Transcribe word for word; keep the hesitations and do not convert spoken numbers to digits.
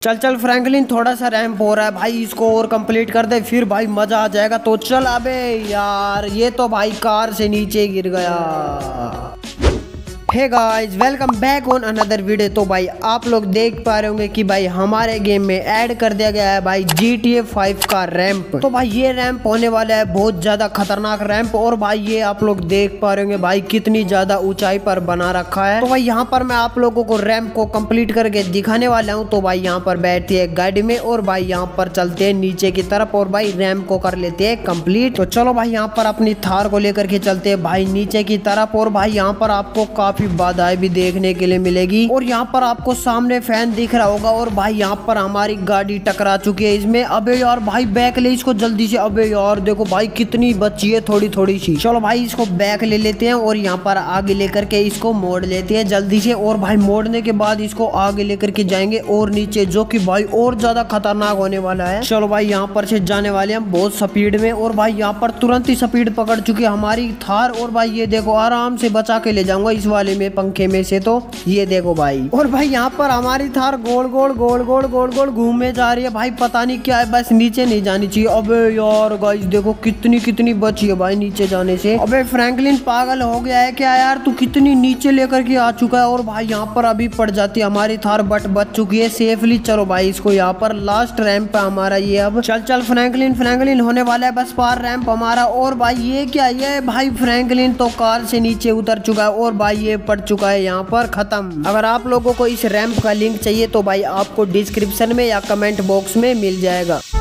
चल चल फ्रैंकलिन, थोड़ा सा रैंप हो रहा है भाई, इसको और कंप्लीट कर दे फिर भाई मजा आ जाएगा। तो चल। अबे यार ये तो भाई कार से नीचे गिर गया। Hey guys, welcome back on another video. तो भाई आप लोग देख पा रहे होंगे कि भाई हमारे गेम में ऐड कर दिया गया है भाई जी टी ए फाइव का रैंप। तो भाई ये रैंप होने वाला है बहुत ज्यादा खतरनाक रैंप। और भाई ये आप लोग देख पा रहे होंगे भाई कितनी ज्यादा ऊंचाई पर बना रखा है। तो भाई यहाँ पर मैं आप लोगों को रैंप को कंप्लीट करके दिखाने वाला हूँ। तो भाई यहाँ पर बैठती है गाड़ी में और भाई यहाँ पर चलते हैं नीचे की तरफ और भाई रैंप को कर लेते हैं कंप्लीट। तो चलो भाई यहाँ पर अपनी थार को लेकर के चलते हैं भाई नीचे की तरफ। और भाई यहाँ पर आपको काफी बाधाएं भी देखने के लिए मिलेगी। और यहाँ पर आपको सामने फैन दिख रहा होगा। और भाई यहाँ पर हमारी गाड़ी टकरा चुकी है इसमें। अबे यार भाई बैक ले इसको जल्दी से। अबे यार देखो भाई कितनी बची है, थोड़ी थोड़ी सी। चलो भाई इसको बैक ले लेते हैं और यहाँ पर आगे लेकर के इसको मोड़ लेते हैं जल्दी से। और भाई मोड़ने के बाद इसको आगे लेकर के जाएंगे और नीचे, जो कि भाई और ज्यादा खतरनाक होने वाला है। चलो भाई यहाँ पर से जाने वाले हम बहुत स्पीड में। और भाई यहाँ पर तुरंत ही स्पीड पकड़ चुकी है हमारी थार। और भाई ये देखो आराम से बचा के ले जाऊंगा इस वाले में पंखे में से। तो ये देखो भाई। और भाई यहाँ पर हमारी थार गोल गोल गोल गोल गोल गोल घूमे जा रही है भाई, पता नहीं क्या है, बस नीचे नहीं जानी चाहिए। अबे यार गाइस देखो कितनी कितनी बची है भाई नीचे जाने से। अबे फ्रैंकलिन पागल हो गया है क्या यार, तू कितनी नीचे लेकर के आ चुका है। और भाई यहाँ पर अभी पड़ जाती है हमारी थार, बट बच चुकी है सेफली। चलो भाई इसको यहाँ पर लास्ट रैंप है हमारा ये। अब चल चल फ्रैंकलिन, फ्रैंकलिन होने वाला है बस पार रैंप हमारा। और भाई ये क्या, ये भाई फ्रैंकलिन तो कार से नीचे उतर चुका है और भाई ये पड़ चुका है यहाँ पर खत्म। अगर आप लोगों को इस रैंप का लिंक चाहिए तो भाई आपको डिस्क्रिप्शन में या कमेंट बॉक्स में मिल जाएगा।